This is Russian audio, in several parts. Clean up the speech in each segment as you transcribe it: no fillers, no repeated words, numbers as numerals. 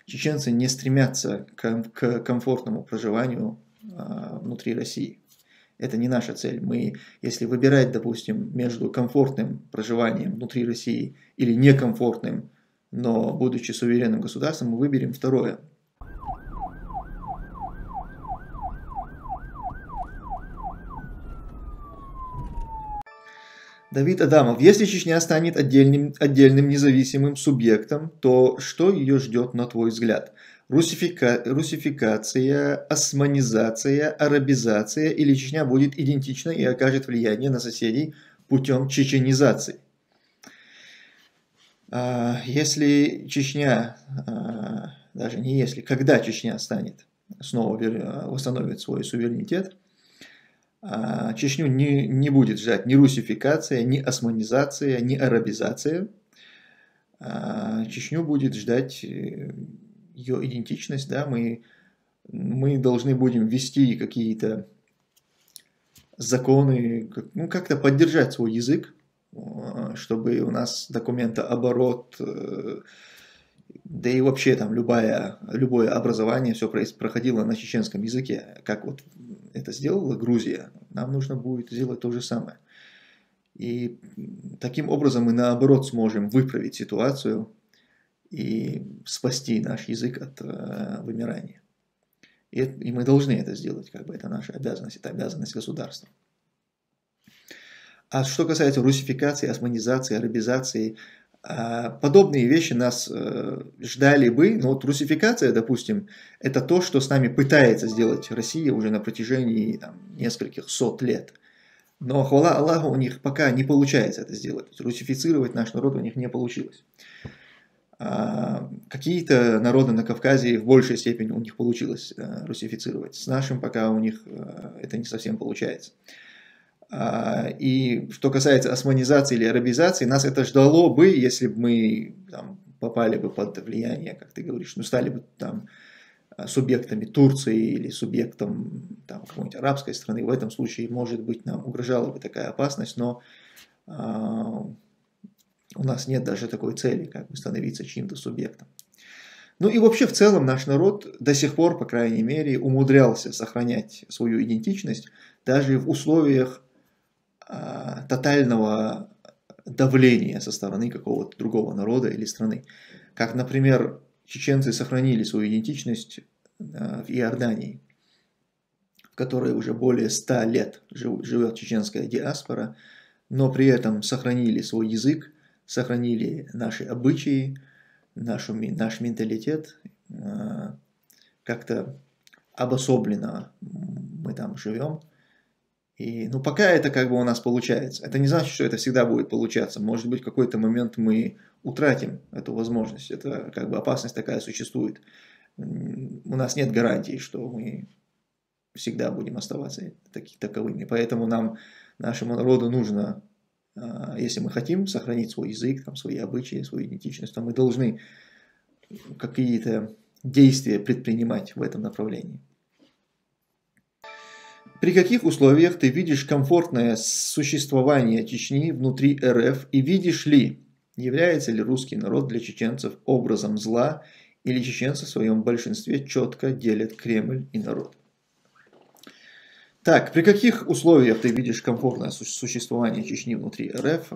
чеченцы не стремятся к комфортному проживанию внутри России. Это не наша цель. Мы, если выбирать, допустим, между комфортным проживанием внутри России или некомфортным, но будучи суверенным государством, мы выберем второе. Давид Адамов. Если Чечня станет отдельным независимым субъектом, то что ее ждет, на твой взгляд? Русификация, османизация, арабизация, или Чечня будет идентична и окажет влияние на соседей путем чеченизации? Если Чечня, даже не если, когда Чечня снова восстановит свой суверенитет, Чечню не будет ждать ни русификация, ни османизация, ни арабизация. Чечню будет ждать ее идентичность. Да? Мы должны будем ввести какие-то законы, как-то поддержать свой язык, чтобы у нас документооборот, да и вообще там любое образование, все проходило на чеченском языке, как вот это сделала Грузия, нам нужно будет сделать то же самое. И таким образом мы наоборот сможем выправить ситуацию и спасти наш язык от вымирания. И мы должны это сделать, как бы это наша обязанность, это обязанность государства. А что касается русификации, османизации, арабизации, подобные вещи нас ждали бы, но вот русификация, допустим, это то, что с нами пытается сделать Россия уже на протяжении нескольких сот лет. Но, хвала Аллаху, у них пока не получается это сделать. Русифицировать наш народ у них не получилось. Какие-то народы на Кавказе в большей степени у них получилось русифицировать. С нашим пока у них это не совсем получается. И что касается османизации или арабизации, нас это ждало бы, если бы мы попали бы под влияние, как ты говоришь, стали бы субъектами Турции или субъектом какой-нибудь арабской страны. В этом случае, может быть, нам угрожала бы такая опасность, но у нас нет даже такой цели, как бы становиться чьим-то субъектом. Ну и вообще в целом наш народ до сих пор, по крайней мере, умудрялся сохранять свою идентичность даже в условиях тотального давления со стороны какого-то другого народа или страны. Как, например, чеченцы сохранили свою идентичность в Иордании, в которой уже более 100 лет живет чеченская диаспора, но при этом сохранили свой язык, сохранили наши обычаи, наш менталитет, как-то обособленно мы там живем. И пока это как бы у нас получается. Это не значит, что это всегда будет получаться. Может быть, в какой-то момент мы утратим эту возможность. Это как бы опасность такая существует. У нас нет гарантии, что мы всегда будем оставаться таковыми. Поэтому нашему народу нужно, если мы хотим сохранить свой язык, свои обычаи, свою идентичность, то мы должны какие-то действия предпринимать в этом направлении. При каких условиях ты видишь комфортное существование Чечни внутри РФ и видишь ли, является ли русский народ для чеченцев образом зла, или чеченцы в своем большинстве четко делят Кремль и народ? Так, при каких условиях ты видишь комфортное существование Чечни внутри РФ?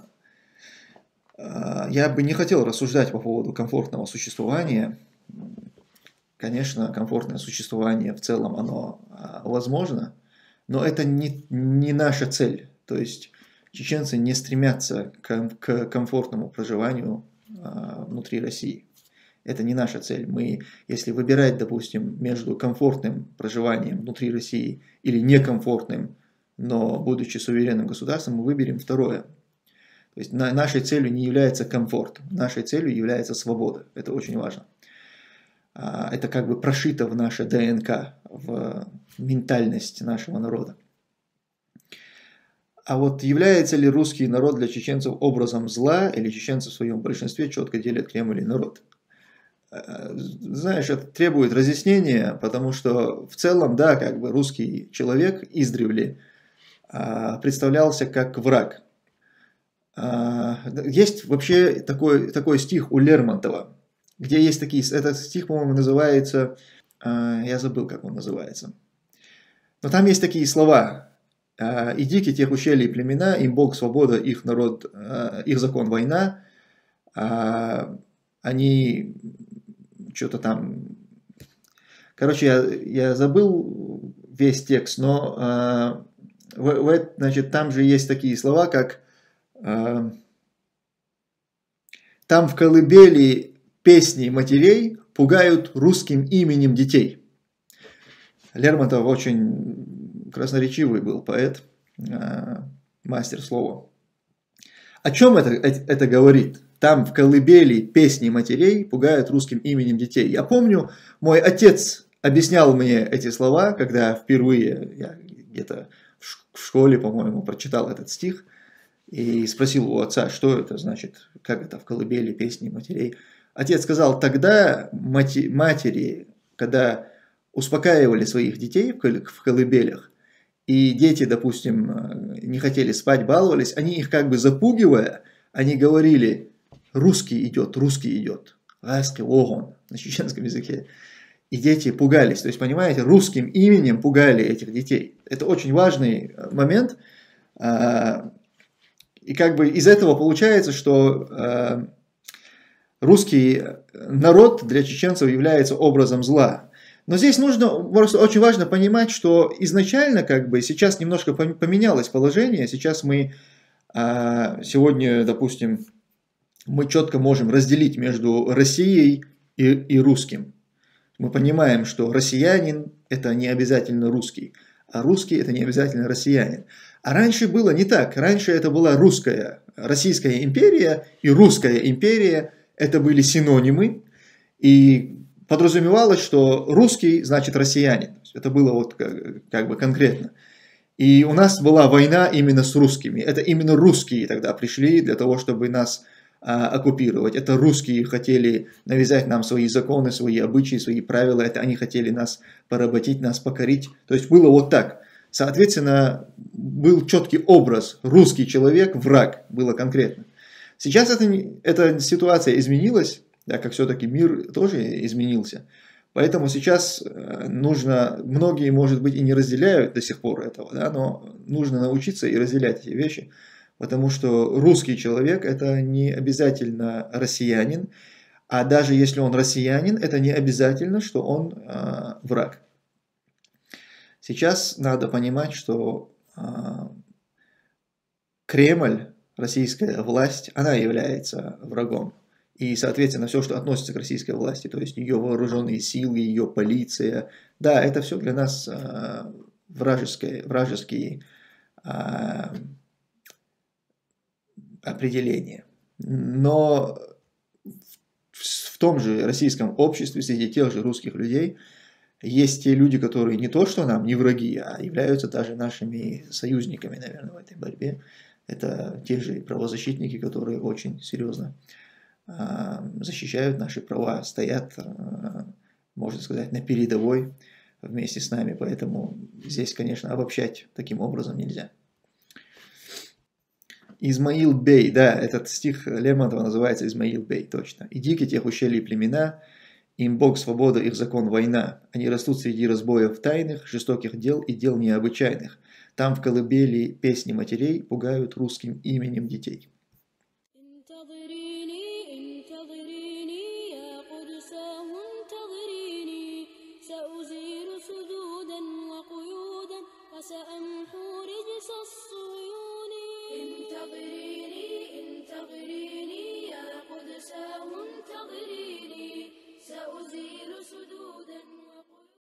Я бы не хотел рассуждать по поводу комфортного существования. Конечно, комфортное существование в целом оно возможно, но это не наша цель. То есть чеченцы не стремятся к комфортному проживанию внутри России. Это не наша цель. Мы, если выбирать, допустим, между комфортным проживанием внутри России или некомфортным, но будучи суверенным государством, мы выберем второе. То есть нашей целью не является комфорт, нашей целью является свобода. Это очень важно. Это как бы прошито в наше ДНК, в ментальность нашего народа. А вот является ли русский народ для чеченцев образом зла, или чеченцы в своем большинстве четко делят Кремль и народ? Знаешь, это требует разъяснения, потому что в целом, да, как бы русский человек издревле представлялся как враг. Есть вообще такой стих у Лермонтова. где есть такие, этот стих, по-моему, называется, я забыл, как он называется, но там есть такие слова: «И дикие тех ущелий племена, им Бог свобода, их народ, их закон война». Они что-то там, короче, я забыл весь текст, но значит, там же есть такие слова, как «Там в колыбели песни матерей пугают русским именем детей». Лермонтов очень красноречивый был поэт, мастер слова. О чем это говорит? Там в колыбели песни матерей пугают русским именем детей. Я помню, мой отец объяснял мне эти слова, когда впервые я где-то в школе, по-моему, прочитал этот стих и спросил у отца, что это значит, как это в колыбели песни матерей. Отец сказал: тогда матери, когда успокаивали своих детей в колыбелях, и дети, допустим, не хотели спать, баловались, они их как бы запугивая, они говорили: русский идет, ласки огон на чеченском языке. И дети пугались. То есть, понимаете, русским именем пугали этих детей. Это очень важный момент. И как бы из этого получается, что русский народ для чеченцев является образом зла. Но здесь нужно, просто очень важно понимать, что изначально, как бы, сейчас немножко поменялось положение. Сейчас мы сегодня, допустим, мы четко можем разделить между Россией и русским. Мы понимаем, что россиянин – это не обязательно русский, а русский – это не обязательно россиянин. А раньше было не так. Раньше это была Российская империя и Русская империя – это были синонимы. И подразумевалось, что русский значит россиянин. Это было вот как бы конкретно. И у нас была война именно с русскими. Это именно русские тогда пришли для того, чтобы нас оккупировать. Это русские хотели навязать нам свои законы, свои обычаи, свои правила. Это они хотели нас поработить, нас покорить. То есть было вот так. Соответственно, был четкий образ: русский человек, враг, было конкретно. Сейчас эта ситуация изменилась, так как все-таки мир тоже изменился. Поэтому сейчас нужно, многие, может быть, и не разделяют до сих пор этого, да, но нужно научиться и разделять эти вещи, потому что русский человек – это не обязательно россиянин, а даже если он россиянин, это не обязательно, что он враг. Сейчас надо понимать, что Кремль, российская власть, она является врагом. И, соответственно, все, что относится к российской власти, то есть ее вооруженные силы, ее полиция, да, это все для нас вражеские определения. Но в том же российском обществе, среди тех же русских людей, есть те люди, которые не то что нам, не враги, а являются даже нашими союзниками, наверное, в этой борьбе. Это те же правозащитники, которые очень серьезно защищают наши права, стоят, можно сказать, на передовой вместе с нами. Поэтому здесь, конечно, обобщать таким образом нельзя. Измаил Бей, да, этот стих Лермонтова называется Измаил Бей, точно. «И дики тех ущелий племена, им Бог свобода, их закон война. Они растут среди разбоев тайных, жестоких дел и дел необычайных. Там в колыбели песни матерей пугают русским именем детей». سأمحو رجس الصور